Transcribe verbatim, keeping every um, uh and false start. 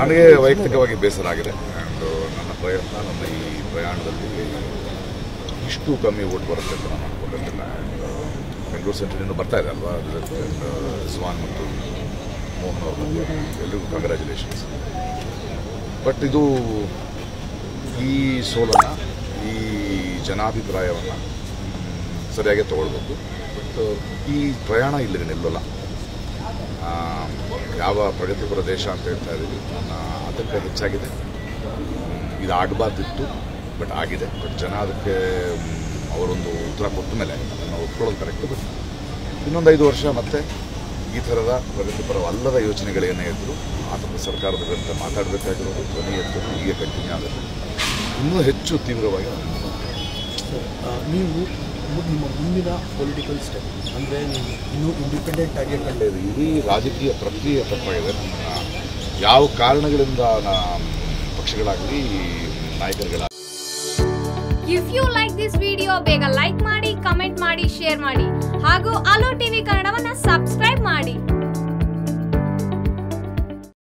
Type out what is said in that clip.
ನನಗೆ ವೈಯಕ್ತಿಕವಾಗಿ ಬೇಸರ ಆಗಿದೆ. ಆ್ಯಂಡ್ ನನ್ನ ಪ್ರಯತ್ನ ನನ್ನ ಈ ಪ್ರಯಾಣದಲ್ಲಿ ಇಷ್ಟು ಕಮ್ಮಿ ಓಟ್ ಬರುತ್ತೆ ಅಂತ ನಾನು ಅನ್ಕೊಂಡಿರಲಿಲ್ಲ. ಆ್ಯಂಡ್ ಬೆಂಗಳೂರು ಸೆಂಟ್ರಲಿಂದ ಬರ್ತಾ ಇದೆ ಅಲ್ವಾ ರಿಜ್ವಾನ್ ಮತ್ತು ಮೋಹನ್ ಅವ್ರ ಬಗ್ಗೆ ಎಲ್ರಿಗೂ ಕಂಗ್ರ್ಯಾಚುಲೇಷನ್ಸ್. ಬಟ್ ಇದು ಈ ಸೋಲನ್ನು ಈ ಜನಾಭಿಪ್ರಾಯವನ್ನು ಸರಿಯಾಗಿ ತಗೊಳ್ಬೇಕು. ಬಟ್ ಈ ಪ್ರಯಾಣ ಇಲ್ಲಿಗೆ ನಿಲ್ಲಲ್ಲ. ಯಾವ ಪ್ರಗತಿಪರ ದೇಶ ಅಂತ ಹೇಳ್ತಾ ಇದ್ದೀವಿ, ನನ್ನ ಆತಂಕ ಹೆಚ್ಚಾಗಿದೆ. ಇದು ಆಗಬಾರ್ದಿತ್ತು, ಬಟ್ ಆಗಿದೆ. ಬಟ್ ಜನ ಅದಕ್ಕೆ ಅವರೊಂದು ಉತ್ತರ ಕೊಟ್ಟ ಮೇಲೆ ಅದನ್ನು ಒಪ್ಕೊಳ್ಳೋದು ಕರೆಕ್ಟ್. ಬಟ್ ಇನ್ನೊಂದು ಐದು ವರ್ಷ ಮತ್ತೆ ಈ ಥರದ ಪ್ರಗತಿಪರ ಅಲ್ಲದ ಯೋಚನೆಗಳೇನೇ ಇದ್ದರೂ ಆ ಥರದ ಸರ್ಕಾರದ ವಿರುದ್ಧ ಮಾತಾಡಬೇಕಾಗಿರೋದು ಧ್ವನಿ ಎತ್ತಲು ಹೀಗೆ ಕಂಟಿನ್ಯೂ ಆಗುತ್ತೆ. ಇನ್ನೂ ಹೆಚ್ಚು ತೀವ್ರವಾಗಿ ನೀವು ನಿಮ್ಮ ಮುಂದಿನ ಪೊಲಿಟಿಕಲ್ ಸ್ಟೆಪ್ ಅಂದರೆ ನೀವು ಇನ್ನೂ ಇಂಡಿಪೆಂಡೆಂಟ್ ಆಗಿ ಇಡೀ ರಾಜಕೀಯ ಪ್ರಕ್ರಿಯೆ ತಪ್ಪಾಗಿದೆ. ಯಾವ ಕಾರಣಗಳಿಂದ ಪಕ್ಷಗಳಾಗಲಿ ನಾಯಕರುಗಳಾಗಲಿ. If you like this video ಬೇಗ ಲೈಕ್ ಮಾಡಿ, ಕಮೆಂಟ್ ಮಾಡಿ, ಶೇರ್ ಮಾಡಿ ಹಾಗೂ ಅಲೋ ಟಿವಿ ಕನ್ನಡವನ್ನ ಸಬ್ಸ್ಕ್ರೈಬ್ ಮಾಡಿ.